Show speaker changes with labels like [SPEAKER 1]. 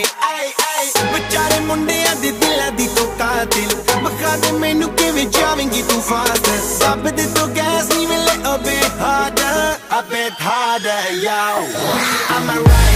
[SPEAKER 1] बेचारे मुंडियां दी दिलां दी तो कातिल बखा दे मैनू किवें जावेंगी तू फास्ट सब दे तो गैस नहीं मिले a bit harder yo I'm a